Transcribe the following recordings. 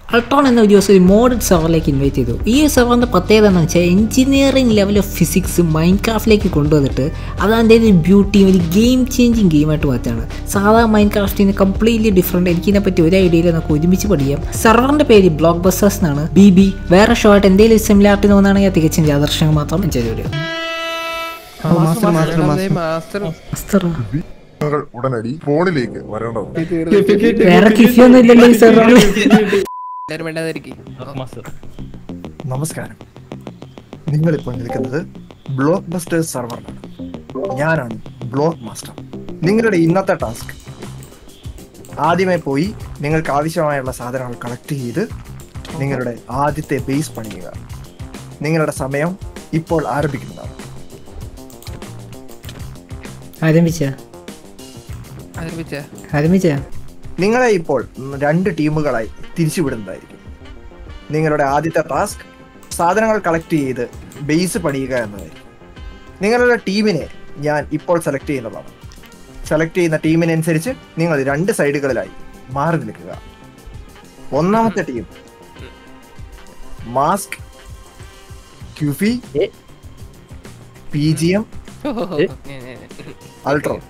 Ultron എന്ന ഒരു ദിവസം ഒരു മോഡഡ് സെർവറിലേക്ക് ഇൻവൈറ്റ് ചെയ്തു. ഈ സെർവറിൻ്റെ പ്രത്യേകത എന്ന് വെച്ചാൽ എഞ്ചിനീയറിംഗ് ലെവൽ ഓഫ് ഫിസിക്സ് മൈൻക്രാഫ്റ്റിലേക്ക് കൊണ്ടുവന്നിട്ട് അത് അതിൻ്റെ ഒരു ബ്യൂട്ടി ഒരു ഗെയിം ചേഞ്ചിങ് ഗെയിമായിട്ട് മാറ്റാണ്. സാധാ മൈൻക്രാഫ്റ്റിന് കംപ്ലീറ്റ്ലി ഡിഫറെൻറ്റ്. എനിക്കിതിനെപ്പറ്റി ഒരു ഐഡിയയിൽ നമുക്ക് ഒരുമിച്ച് പഠിക്കാം. സെർവറിൻ്റെ പേര് BlockBusters എന്നാണ്. BB വേറെ ഷോ ആയിട്ട് എന്തെങ്കിലും സിമിലാരിറ്റി തോന്നുകയാണെങ്കിൽ തികച്ചും യാദർശങ്ങൾ മാത്രം ചെയ്തു വരും. ഉടനടി ഫോണിലേക്ക് വരേണ്ടത്. വേറെ Qfie ഒന്നും ഇല്ലല്ലോ ഈ സെർവറിൽ. നമസ്കാരം, നിങ്ങളിപ്പോൾ നിൽക്കുന്നത് ബ്ലോക്ക്ബസ്റ്റേഴ്സ് സെർവറിലാണ്. ഞാനാണ് ബ്ലോക്ക് മാസ്റ്റർ. നിങ്ങളുടെ ഇന്നത്തെ ടാസ്ക് ആദ്യമേ പോയി നിങ്ങൾക്ക് ആവശ്യമായുള്ള സാധനങ്ങൾ കളക്ട് ചെയ്ത് നിങ്ങളുടെ ആദ്യത്തെ ബേസ് പണിയുക. നിങ്ങളുടെ സമയം ഇപ്പോൾ ആരംഭിക്കുന്നതാണ്. നിങ്ങളെ ഇപ്പോൾ 2 ടീമുകളായി തിരിച്ചുവിടുന്നതായിരിക്കും. നിങ്ങളുടെ ആദ്യത്തെ ടാസ്ക് സാധനങ്ങൾ കളക്ട് ചെയ്ത് ബേസ് പണിയുക എന്നതായിരിക്കും. നിങ്ങളുടെ ടീമിനെ ഞാൻ ഇപ്പോൾ സെലക്ട് ചെയ്യുന്നതാണ്. സെലക്ട് ചെയ്യുന്ന ടീമിനനുസരിച്ച് നിങ്ങൾ 2 സൈഡുകളിലായി മാറി നിൽക്കുക. ഒന്നാമത്തെ team Mask, Qfie, PGM, Ultron.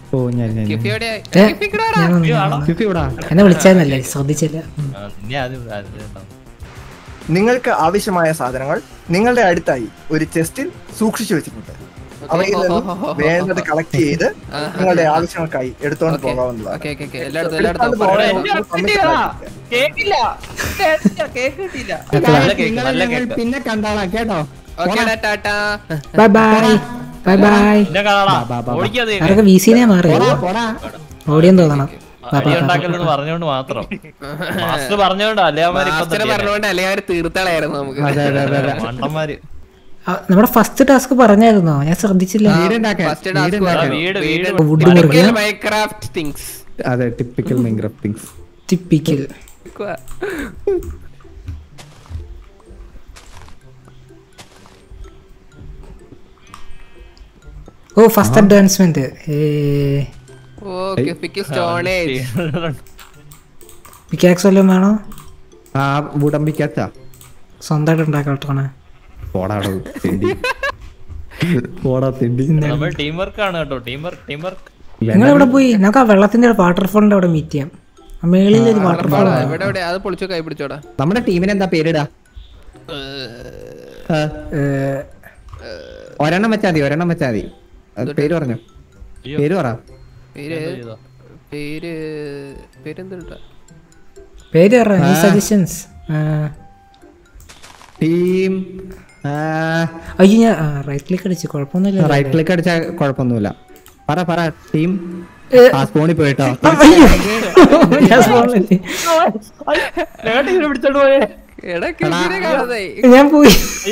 എന്നെ വിളിച്ചല്ലേ, ശ്രദ്ധിച്ചില്ല. നിങ്ങൾക്ക് ആവശ്യമായ സാധനങ്ങൾ നിങ്ങളുടെ അടുത്തായി ഒരു ചെസ്റ്റിൽ സൂക്ഷിച്ചു വെച്ചിട്ടുണ്ട്. അവയിൽ നിന്നും വേണ്ടത് കളക്ട് ചെയ്ത് നിങ്ങളുടെ ആവശ്യങ്ങൾക്കായി എടുത്തോണ്ട് പോകാവുന്നതാണ്. പിന്നെ കണ്ടാളാ കേട്ടോ. Bye bye bye bye. അതൊക്കെ VC-നെ മാറി ഓടിയെന്ന് തോന്നണം. പറഞ്ഞോണ്ട് മാത്രം പറഞ്ഞോണ്ട് തീർത്താളായിരുന്നു നമുക്ക്. നമ്മുടെ ഫസ്റ്റ് ടാസ്ക് പറഞ്ഞായിരുന്നോ? ഞാൻ ശ്രദ്ധിച്ചില്ല. അതെ, ടിപ്പിക്കൽ മൈൻക്രാഫ്റ്റ് തിങ്സ്. ടിപ്പിക്കൽ. ഓ, ഫസ്റ്റ് അഡ്വാൻസ്മെന്റ്. പിക്കാക്സ് വല്ലതും വേണോ? സ്വന്തമായിട്ട് ഉണ്ടാക്കട്ടെ. നിങ്ങളെവിടെ പോയി? നമുക്ക് ആ വെള്ളത്തിന്റെ വാട്ടർഫോളിന്റെ അവിടെ മീറ്റ് ചെയ്യാം. മേളിൽ ഒരു വാട്ടർഫോൾ. നമ്മുടെ ടീമിന് എന്താ പേരിടാ? ഒരെണ്ണം വെച്ചാ മതി. പേര് പറഞ്ഞു. പേര് പറ. പേര് സജഷൻസ്. ടീം അയ്യോ, ഞാൻ റൈറ്റ് ക്ലിക്ക് അടിച്ചു. കുഴപ്പമൊന്നുമില്ല. റൈറ്റ് ക്ലിക്ക് അടിച്ചാൽ കുഴപ്പമൊന്നുമില്ല. പറ ടീം. സ്പോണിൽ പോയിട്ടോ. ഞാൻ പോയി.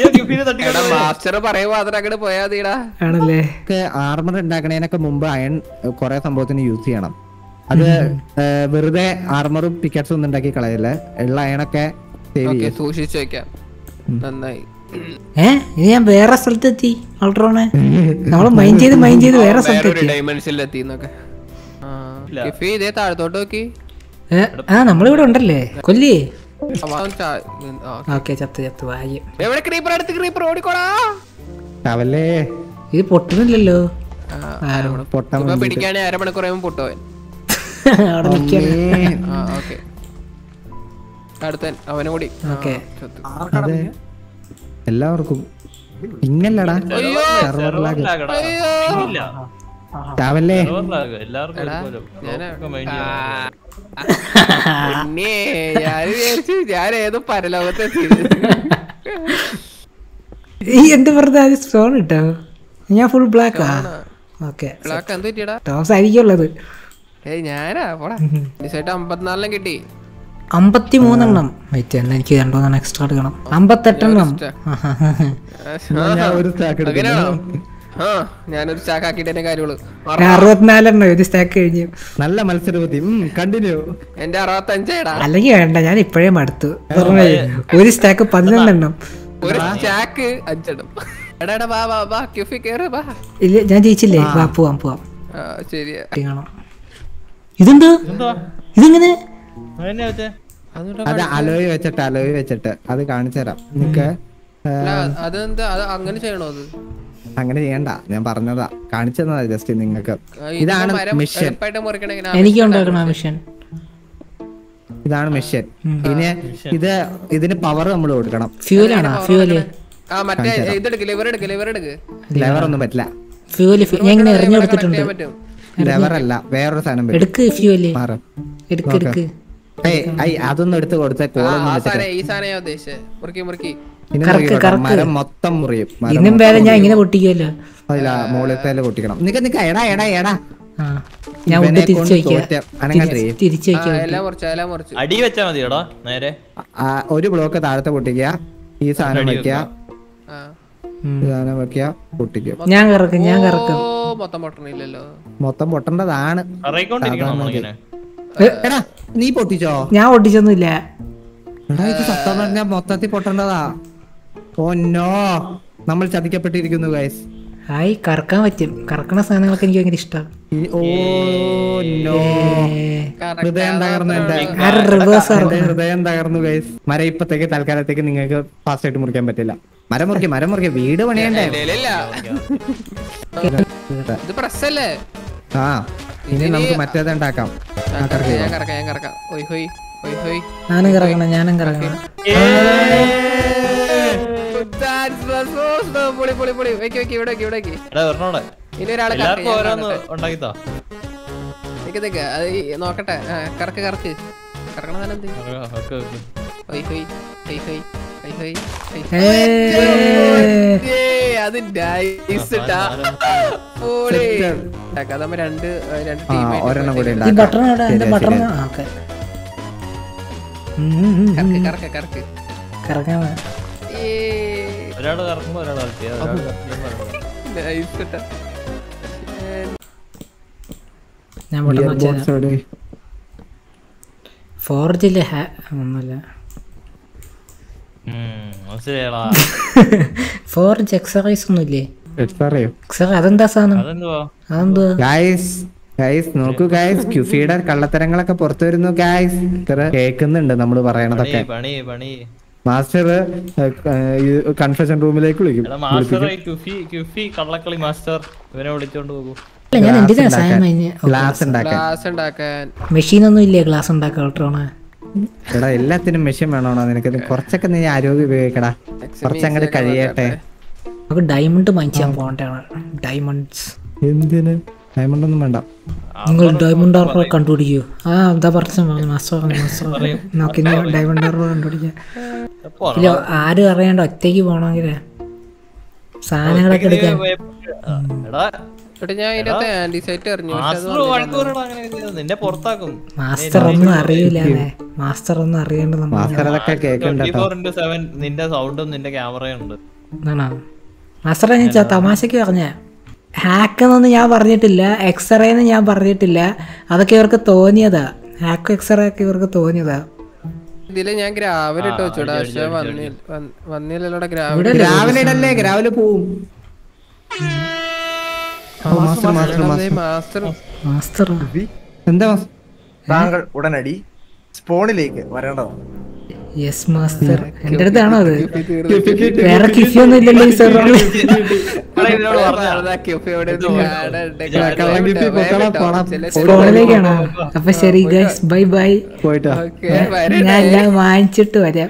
ആർമർ ഉണ്ടാക്കണേനൊക്കെ മുമ്പ് അയൺ കൊറേ സംഭവത്തിന് യൂസ് ചെയ്യണം. അത് വെറുതെ ആർമറും പിക്കറ്റ്സും ഒന്നും ഉണ്ടാക്കി കളയല്ലേ. ഉള്ള അയണൊക്കെ സൂക്ഷിച്ചു വെക്കാം. നന്നായി. ഇനി ഞാൻ വേറെ സ്ഥലത്തെത്തി. അൾട്രോണെ നമ്മള് മൈൻഡ് ചെയ്ത് വേറെ സ്ഥലത്തെത്തി. താഴത്തോട്ട് നോക്കി. നമ്മളിവിടെ ഉണ്ടല്ലേ. കൊല്ലി. ഇത് പൊട്ടുന്നില്ലല്ലോ. പിടിക്കാണെ അരമണിക്കൂർ പൊട്ടുവൻ. അവനും കൂടി എല്ലാവർക്കും ഇങ്ങല്ലടാ. ചാവല്ലേ. ഞാൻ ഏതോ പരലോകത്തെ എന്ത് വെറുതെ സ്റ്റോൺ ഇട്ടോ? ഞാൻ ഫുൾ ബ്ലാക്ക്. ടോസ് ആയിരിക്കുള്ളത്. ഞാനാ 54 കിട്ടി. 53 വെയിറ്റ് എന്നാ എനിക്ക് 2 എക്സ്ട്രാ എടുക്കണം. 58 ഞാനൊരു സ്റ്റാക്ക് ആക്കിട്ടെ കാര്യങ്ങള്. 64 ഒരു സ്റ്റാക്ക് കഴിഞ്ഞു. നല്ല മത്സരബുദ്ധി. കണ്ടിന്യൂ. എന്റെ 65 അല്ലെങ്കിൽ വേണ്ട, ഞാൻ ഇപ്പോഴേ മടുത്തു. ഒരു സ്റ്റാക്ക് 11 ഒരു സ്റ്റാക്ക് 5 ഇല്ല, ഞാൻ ജയിച്ചില്ലേ. പോവാം. ശരിയാ. ഇതെന്താ? ഇതെങ്ങനെ? അത് അലോയ് വെച്ചിട്ട് അത് കാണിച്ചു തരാം നിനക്ക്. അതെന്താ അത് അങ്ങനെ ചെയ്യണോ? അത് അങ്ങനെ ചെയ്യണ്ട, ഞാൻ പറഞ്ഞതാ, കാണിച്ചു തന്നതാ ജസ്റ്റ് നിങ്ങൾക്ക്. ഇതാണ് മിഷൻ, എനിക്ക് ഉണ്ടാക്കണം മിഷൻ. ഇതാണ് മിഷൻ. ഇനി ഇതിന് പവർ നമ്മൾ കൊടുക്കണം. ഫ്യൂലാണോ? ഫ്യൂല് ലെവർ ഒന്നും പറ്റില്ല. ഫ്യൂല് ഞാൻ ഇങ്ങനെ എറിഞ്ഞു കൊടുത്തിട്ടുണ്ട്. ലെവർ അല്ല, വേറൊരു സാധനം പറ്റും. എടുക്ക് ഫ്യൂല്, എടുക്ക്. അതൊന്നും എടുത്ത് കൊടുത്ത കോളൊന്നും മരം മൊത്തം മുറിയും. ഇന്നും വേറെ ഞാൻ ഇങ്ങനെ പൊട്ടിക്കുമല്ലോ. അതില്ല, മുകളിലത്തെ പൊട്ടിക്കണം. നിക്ക എടാ ഞാൻ തിരിച്ചു അടി വെച്ചാ മതിയോടാ നേരെ. ഒരു ബ്ലോക്ക് താഴത്തെ പൊട്ടിക്കുക, ഈ സാധനം വെക്കുക, പൊട്ടിക്കുക. ഞാൻ കറക്കും. മൊത്തം പൊട്ടേണ്ടതാണ്. എടാ നീ പൊട്ടിച്ചോ? ഞാൻ പൊട്ടിച്ചൊന്നുമില്ല. എടാ ഇത് സത്യം പറഞ്ഞാൽ മൊത്തത്തിൽ പൊട്ടേണ്ടതാ. ഓ നോ, നമ്മൾ ചതിക്കപ്പെട്ടിരിക്കുന്നു ഗൈസ്. ഹായ്, കറക്കാൻ പറ്റും. കറക്കണ സാധനങ്ങളൊക്കെ എനിക്ക് ഭയങ്കര ഇഷ്ടമാണ്. ഓ നോ, ഹൃദയം തകർന്നു. ഹൃദയം തകർന്നു ഗൈസ്. മരം ഇപ്പത്തേക്ക് തൽക്കാലത്തേക്ക് നിങ്ങൾക്ക് ഫാസ്റ്റ് ആയിട്ട് മുറിക്കാൻ പറ്റില്ല. മരം മുറിക്കുക, വീട് പണിയണ്ടേ? ആ, ഇനി നമുക്ക് മറ്റേത് ഉണ്ടാക്കാം. ഞാനും കറക്കണം. നോക്കട്ടെ. കറക്ക് കറക്കണ ഒരെണ്ണം കൂടി ഫോർജില് ഒന്നുമില്ല. ഫോർജ് എക്സറൈസ് ഒന്നുമില്ലേ? അതെന്താ സാധനം? നോക്കൂ ഗൈസ്, ക്യുഫിയുടെ കള്ളത്തരങ്ങളൊക്കെ പുറത്തു വരുന്നു ഗൈസ്. കേൾക്കുന്നുണ്ട് നമ്മള് പറയണതൊക്കെ. മാസ്റ്റർ കൺഫെഷൻ റൂമിലേക്ക് വിളിക്കും. ഗ്ലാസ് ഉണ്ടാക്കാൻ മെഷീൻ ഒന്നും ഇല്ലേ? ഗ്ലാസ് ഉണ്ടാക്കാൻ എടാ, എല്ലാത്തിനും മെഷീൻ വേണോടാ നിനക്ക്? കുറച്ചൊക്കെ നീ ആരോഗ്യം ഉപയോഗിക്കടാ, കുറച്ചങ്ങോട്ട് കഴിയട്ടെ. നമുക്ക് ഡയമണ്ട് വാങ്ങിച്ചാൻ പോകണ്ടാണ്. ഡയമണ്ട്സ് എന്തിന്? ഡയമണ്ട് ഒന്നും വേണ്ട. നിങ്ങൾ ഡയമണ്ട് ആർക്കോ കണ്ടുപിടിക്കൂ. എന്താ പറഞ്ഞു മാസ്റ്റർ നോക്കി ഡയമണ്ട് ആർക്കോ കണ്ടുപിടിക്കാം. ഇല്ല, ആരും അറിയാണ്ട് ഒറ്റയ്ക്ക് പോണെങ്കിലേ സാധനങ്ങളൊക്കെ എടുക്കാൻ. മാസ്റ്റർ ഒന്നും അറിയില്ല. മാസ്റ്റർ ഒന്നും അറിയണ്ട. മാസ്റ്റർ ഞാൻ തമാശക്ക് പറഞ്ഞ ഹാക്ക് എന്നൊന്നും ഞാൻ പറഞ്ഞിട്ടില്ല, എക്സ്റേന്ന് ഞാൻ പറഞ്ഞിട്ടില്ല. അതൊക്കെ ഇവർക്ക് തോന്നിയതാ. ഹാക്ക് എക്സ്റേ ഒക്കെ ഇവർക്ക് തോന്നിയതാ. ഇതില് ഞാൻ ഗ്രാവൽ ഇട്ട് വെച്ചോടാ, പക്ഷെ വന്നില്ലല്ലോടാ. ഗ്രാവല് പോവും. എന്താ താങ്കൾ ഉടനടി സ്പോണിലേക്ക് വരേണ്ടതാണ്. Yes master. എന്റെ അടുത്താണോ അത്? വേറെ കിഫി ഒന്നും ഇല്ലല്ലോ ഈ സെർവറിൽ. സ്പോണിലേക്കാണോ? അപ്പൊ ശരി ഗൈസ്, ബൈ ബൈ. ഞാൻ എല്ലാം വാങ്ങിച്ചിട്ട് വരാം.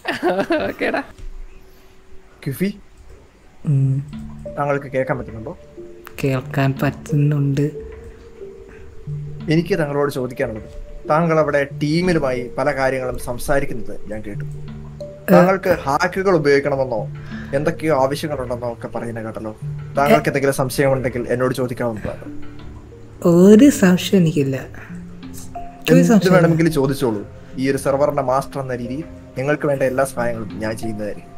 ക്യുഫി, താങ്കൾക്ക് കേൾക്കാൻ പറ്റുന്നുണ്ടോ? കേൾക്കാൻ പറ്റുന്നുണ്ട്. എനിക്ക് താങ്കളോട് ചോദിക്കാനുള്ളത്, താങ്കൾ അവിടെ ടീമിലുമായി പല കാര്യങ്ങളും സംസാരിക്കുന്നത് ഞാൻ കേട്ടു. താങ്കൾക്ക് ഹാക്കുകൾ ഉപയോഗിക്കണമെന്നോ എന്തൊക്കെയോ ആവശ്യങ്ങളുണ്ടെന്നോ ഒക്കെ പറയുന്ന കേട്ടല്ലോ. താങ്കൾക്ക് എന്തെങ്കിലും സംശയം ഉണ്ടെങ്കിൽ എന്നോട് ചോദിക്കാവുന്നതാണ്. ഒരു സംശയം എനിക്കില്ല. എന്ത് വേണമെങ്കിലും ചോദിച്ചോളൂ. ഈ ഒരു സെർവറിന്റെ മാസ്റ്റർ എന്ന രീതിയിൽ നിങ്ങൾക്ക് വേണ്ട എല്ലാ സഹായങ്ങളും ഞാൻ ചെയ്യുന്നതായിരിക്കും.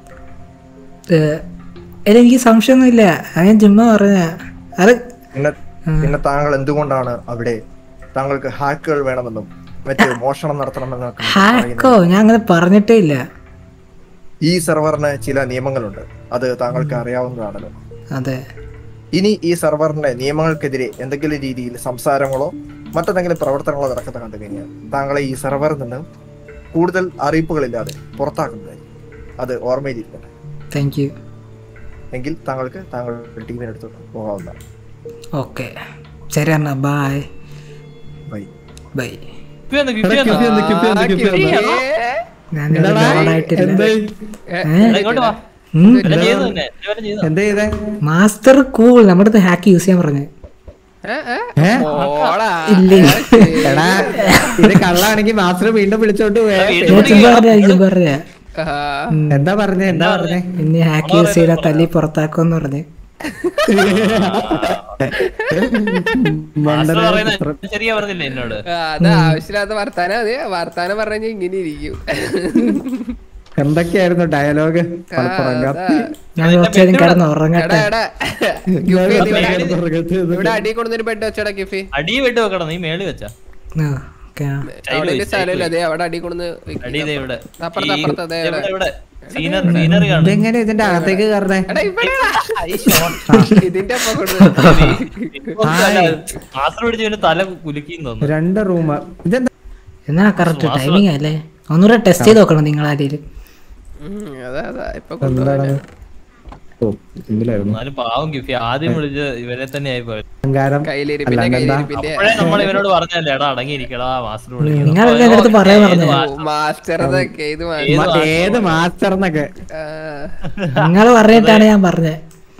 എനിക്ക് സംശയമൊന്നുമില്ല, ഞാൻ ചുമ്മാ പറഞ്ഞ. പിന്നെ താങ്കൾ എന്തുകൊണ്ടാണ് അവിടെ താങ്കൾക്ക് ഹാക്കുകൾ വേണമെന്നും മറ്റേ മോഷണം നടത്തണമെന്നും ഹാക്കോ? ഞാൻ അങ്ങനെ പറഞ്ഞിട്ടേ ഇല്ല. ഈ സെർവറിന് ചില നിയമങ്ങളുണ്ട്, അത് താങ്കൾക്ക് അറിയാവുന്നതാണല്ലോ. അതെ. ഇനി ഈ സെർവറിന്റെ നിയമങ്ങൾക്കെതിരെ എന്തെങ്കിലും രീതിയിൽ സംസാരങ്ങളോ മറ്റെന്തെങ്കിലും പ്രവർത്തനങ്ങളോ നടക്കുന്ന കണ്ടു കഴിഞ്ഞാൽ താങ്കളെ ഈ സെർവറിൽ നിന്ന് കൂടുതൽ അറിയിപ്പുകളില്ലാതെ പുറത്താക്കുന്നതായിരിക്കും. അത് ഓർമ്മയിലിരിക്കട്ടെ. Thank you. എങ്കിൽ താങ്കൾക്ക് താങ്കളുടെ ടീമിനടുത്തോട്ട് പോകാവുന്നതാണ്. ഓക്കെ ശരി എന്നാ. Bye bye. ബൈ. ഞാനിവിടെ ലോഡായിട്ടില്ല. മാസ്റ്റർ കൂൾ നമ്മുടെ അടുത്ത് ഹാക്ക് യൂസ് ചെയ്യാൻ പറഞ്ഞു. ഇത് കള്ളാണെങ്കിൽ മാസ്റ്റർ വീണ്ടും വിളിച്ചോണ്ട് പറഞ്ഞ എന്താ പറഞ്ഞേ ഇനി ഹാക്ക് യൂസ് ചെയ്താ തല്ലി പുറത്താക്കുമെന്ന് പറഞ്ഞ്. ശരിയാ പറഞ്ഞില്ലേ എന്നോട്? അത് ആവശ്യമില്ലാത്ത വർത്താനം പറഞ്ഞ ഇങ്ങനെ ഇരിക്കും. എന്തൊക്കെയായിരുന്നു ഡയലോഗ്? ഞാൻ കുറച്ചേരം കിടന്ന് ഉറങ്ങട്ടെ. ഇവിടെ അടി കൊണ്ടൊരു ബെഡ് വെച്ചടാ കിഫി. അടി വെട്ട് വെക്കണം. നീ മേളി വെച്ചാ സ്ഥലമില്ല. അതെ അവിടെ അടി കൊണ്ടുവന്ന് ഇതെങ്ങനെ ഇതിന്റെ അകത്തേക്ക് കയറണേ? ഇതിന്റെ തല കുലുക്കിന്ന് തോന്നുന്നു. 2 റൂം. ഇതെന്താ എന്നാ കറക്റ്റ് ടൈമിംഗ് അല്ലേ? ഒന്നുകൂടെ ടെസ്റ്റ് ചെയ്ത് നോക്കണം നിങ്ങൾ ആരെയും. പാവം കിഫി ആദ്യം വിളിച്ച് ഇവരെ തന്നെ ആയി പോയത്. നമ്മൾ ഇവരോട് പറഞ്ഞല്ലേ എടാ അടങ്ങിയിരിക്കടാ മാസ്റ്റർ നിങ്ങളൊക്കെ എന്റെ അടുത്ത് പറയാൻ പറഞ്ഞു. ഏത് മാസ്റ്റർ എന്നൊക്കെ നിങ്ങൾ പറഞ്ഞിട്ടാണ് ഞാൻ പറഞ്ഞത്.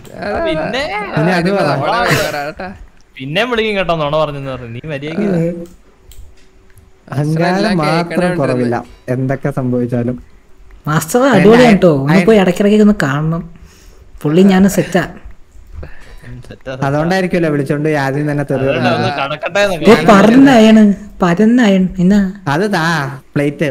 പിന്നെ വിളിക്കും കേട്ടോ നോണ പറഞ്ഞെന്ന് പറഞ്ഞു. നീ മര്യാദ അഹങ്കാരം മാത്രം കുറവില്ല എന്തൊക്കെ സംഭവിച്ചാലും. മാസ്റ്റർ അടിപൊളിയാണ് കേട്ടോ. ഒന്ന് പോയി ഇടയ്ക്കിടയ്ക്ക് ഒന്ന് കാണണം. പുള്ളി ഞാൻ സെറ്റാ. അതുകൊണ്ടായിരിക്കുമല്ലോ വിളിച്ചോണ്ട് ആദ്യം തന്നെ പറഞ്ഞയണ് പരന്നയൺ. എന്നാ അത് താ പ്ലേറ്റ്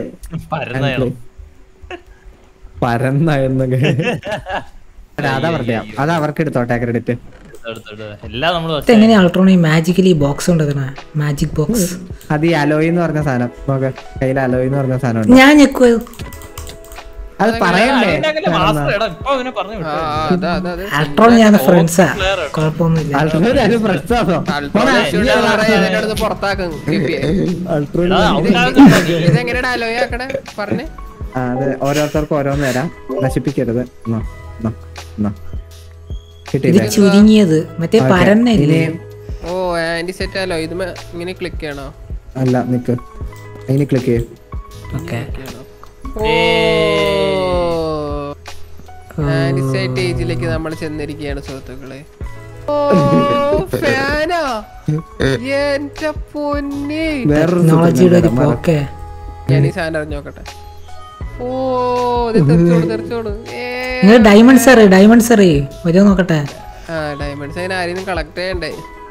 പരന്നയെന്നൊക്കെ അതാ പറയാ. അത് അവർക്ക് എടുത്തോട്ടെ ക്രെഡിറ്റ്. എങ്ങനെയാ അൾട്രോണിക് മാജിക്കലി ബോക്സ് ഉണ്ട്? മാജിക് ബോക്സ് അത് ഈ അലോയ് എന്ന് പറഞ്ഞ സാധനം. നോക്ക് കയ്യിൽ അലോയ് എന്ന് പറഞ്ഞ സാധനം. ഞാൻ ഞെക്കുവോ? അത് പറയണ്ടേ? അൾട്രോൺ ഞാൻ ഫ്രണ്ട്സാ. കുഴപ്പമൊന്നുമില്ല. അതെ ഓരോരുത്തർക്കും ഓരോന്ന് തരാം. നശിപ്പിക്കരുത്. ചുരുങ്ങിയത് മറ്റേ പരന്നല്ലേ? ഓ ആന്റി സെറ്റ് ആലോ. ഇത് ഇങ്ങനെ ക്ലിക്ക് ചെയ്യണോ? അല്ല നിക്ക് ഇനി ക്ലിക്ക് ചെയ്യും. ഓക്കെ േജിലേക്ക് നമ്മൾ ചെന്നിരിക്കുകയാണ് സുഹൃത്തുക്കളെ. ഫാനോ എന്റെ പൊന്നി. ടെക്നോളജിയുടെ ഒരു പോക്കെ. ഞാൻ ഈ സാധനം അറിഞ്ഞു നോക്കട്ടെ. ഓ തെറിച്ചോട്. ഡയമണ്ട്സ് വരോ നോക്കട്ടെ. ഡയമണ്ട്സ് അതിന് ആരെയും കളക്ട് ചെയ്യണ്ടേ?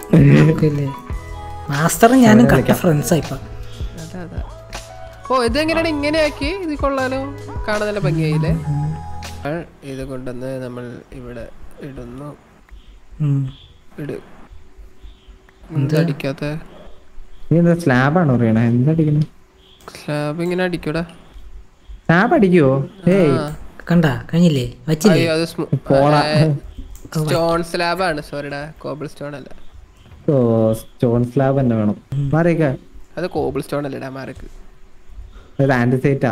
മാസ്റ്ററും ഞാനും കറക്റ്റ് ഫ്രണ്ട്സാ ഇപ്പൊ. ഓ ഇതെങ്ങനെയാണ് ഇങ്ങനെ ആക്കി? ഇത് കൊള്ളാലോ, കാണാൻ നല്ല ഭംഗിയായില്ലേ? ഇത് കൊണ്ടുവന്ന് നമ്മൾ ഇവിടെ ഇടുന്നു. അടിക്കാത്ത സ്ലാബാണോ അറിയണ? എന്തടിക്കുന്നു? സ്ലാബ് ഇങ്ങനെ അടിക്കൂടാ. സ്ലാബ് അടിക്കുവോ? കണ്ടാ കഴിഞ്ഞില്ലേ? വെച്ചില്ലേ? സ്റ്റോൺ സ്ലാബ് ആണ്. സോറിടാ, കോബിൾ സ്റ്റോൺ അല്ല. സ്റ്റോൺ സ്ലാബ് തന്നെ വേണം. മാറിക്ക. അത് കോബിൾ സ്റ്റോൺ അല്ലേടാ മാർക്ക്. ആന്റിസൈറ്റാ.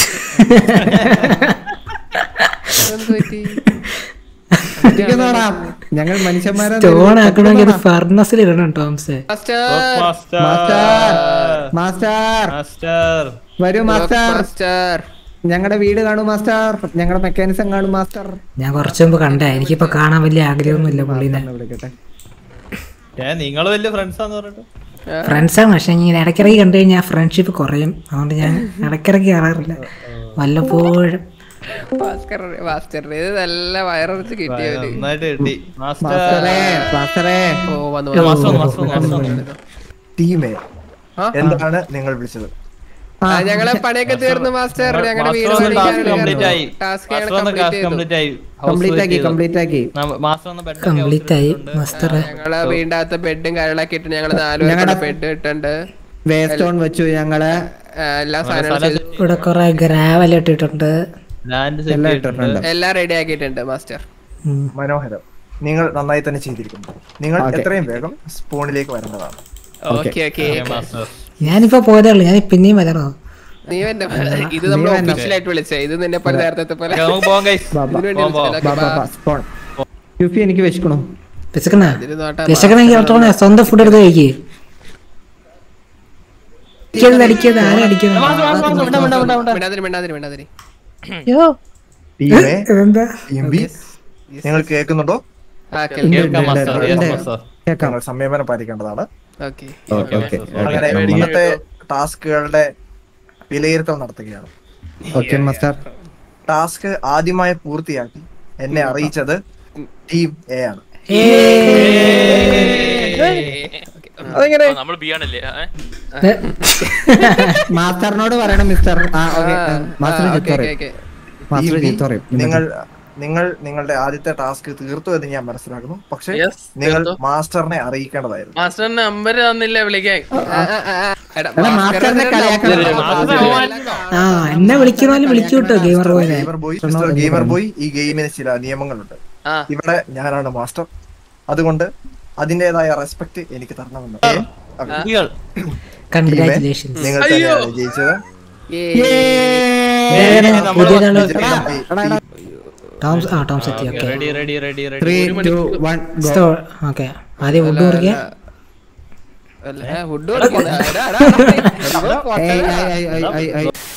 ഞങ്ങൾ മനുഷ്യന്മാരെ ഫർണസിൽ ഇടണം. ടോംസേ മാസ്റ്റർ വരൂ മാസ്റ്റർ. ഞങ്ങളുടെ വീട് കാണും മാസ്റ്റർ. ഞങ്ങളുടെ മെക്കാനിസം കാണും മാസ്റ്റർ. ഞാൻ കുറച്ചു മുമ്പ് കണ്ടേ. എനിക്കിപ്പോ കാണാൻ വലിയ ആഗ്രഹമൊന്നുമില്ല പുള്ളിനെ. നിങ്ങൾ വലിയ ഫ്രണ്ട്സാന്ന് പറഞ്ഞിട്ട് ഫ്രണ്ട്സാണ്. പക്ഷെ ഇങ്ങനെ ഇടയ്ക്കിടയ്ക്ക് കണ്ടു കഴിഞ്ഞാൽ ഫ്രണ്ട്ഷിപ്പ് കുറയും. അതുകൊണ്ട് ഞാൻ ഇടയ്ക്കിടയ്ക്ക് കാണാറില്ല, വല്ലപ്പോഴും. നല്ല വയറച്ച് കിട്ടിയത്. ടീമേ എന്താണ് നിങ്ങൾ വിളിച്ചത്? ഞങ്ങളെ പണിയൊക്കെ തീർന്നു മാസ്റ്റർ. ഞങ്ങളുടെ വീട് കംപ്ലീറ്റ് ആയി മാസ്റ്റർ. ഞങ്ങള് വീടിനകത്ത് ബെഡും കാര്യങ്ങളൊക്കെ ഇട്ട് ഞങ്ങള് 4 പേരുടെ ബെഡ് ഇട്ടുണ്ട്. വേസ്റ്റോൺ വെച്ചു ഞങ്ങള്. എല്ലാ സാധനങ്ങളും ഇവിടെ കുറെ ഗ്രാവൽ ഇട്ടിട്ടുണ്ട്. എല്ലാം റെഡി ആക്കിയിട്ടുണ്ട് മാസ്റ്റർ. മനോഹരം. നിങ്ങൾ നന്നായി തന്നെ ചെയ്തിരിക്കുന്നു. നിങ്ങൾ എത്രയും വേഗം സ്പൂണിലേക്ക് വരേണ്ടതാണ്. ഓക്കെ ഞാനിപ്പോ പോയതേ ഉള്ളൂ. ഞാൻ പിന്നെയും വരണോ? നീ എന്നെ ഇത് നമ്മൾ ഒഫീഷ്യലായിട്ട് വിളിച്ചേ. ഇത് നിന്നെ പോലെ നേരത്തെ പോലെ നമുക്ക് പോകാം guys. യുഫി എനിക്ക് വിശക്കണോ? വിശക്കണമെങ്കിൽ സ്വന്തം ഫുഡ് എടുത്ത് കഴിക്കേ. നിങ്ങൾ കേൾക്കുന്നുണ്ടോ? കേൾക്കാം master. Yes master. ഞങ്ങൾ സംയമനം പാലിക്കേണ്ടതാണ്. അങ്ങനെ ഇന്നത്തെ ടാസ്കുകളുടെ വിലയിരുത്തൽ നടത്തുകയാണ്. ടാസ്ക് ആദ്യമായി പൂർത്തിയാക്കി എന്നെ അറിയിച്ചത് ടീം എ ആണ്. നമ്മൾ ബി ആണല്ലേ? മാസ്റ്ററിനോട് പറയണം മിസ്റ്റർ. നിങ്ങൾ നിങ്ങളുടെ ആദ്യത്തെ ടാസ്ക് തീർത്തു എന്ന് ഞാൻ മനസ്സിലാക്കുന്നു. പക്ഷെ നിങ്ങൾ മാസ്റ്ററിനെ അറിയിക്കേണ്ടതായിരുന്നു. മാസ്റ്ററിന് നമ്പർ തന്നില്ല വിളിക്കാൻ. എന്നെ വിളിക്കണോലും വിളിച്ചു കിട്ടോ ഗെയിമർ ബോയ്. ഈ ഗെയിമിന് ചില നിയമങ്ങളുണ്ട്. ഇവിടെ ഞാനാണ് മാസ്റ്റർ, അതുകൊണ്ട് അതിന്റേതായ റെസ്പെക്ട് എനിക്ക് തരണമെന്ന്. നിങ്ങൾ തന്നെയാണ് ജയിച്ചത്. ആദ്യം ഫുഡ് മുറിക്കുക. ഫുഡ്